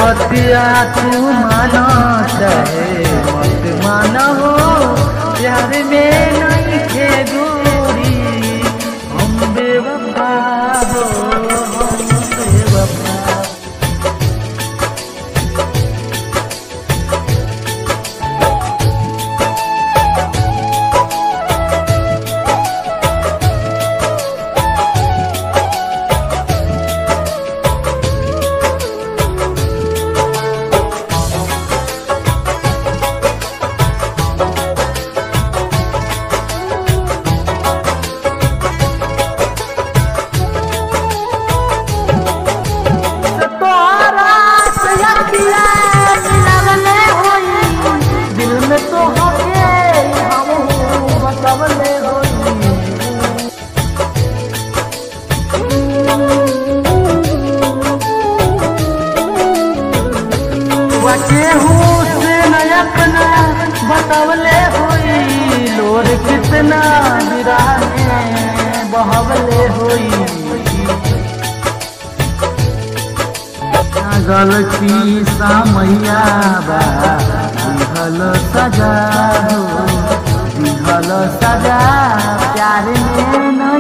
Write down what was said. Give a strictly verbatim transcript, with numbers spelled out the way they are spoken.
बतिया तू मानो चाहे मत मानो, प्यार में नहीं थे गोरी हम बेवफा हो, हम बेवफा। बतवले हुई लोर कितना विराह में बहवले हुई, गलती सामैया बा दिहल सजा हो, दिहल सजा प्यार में न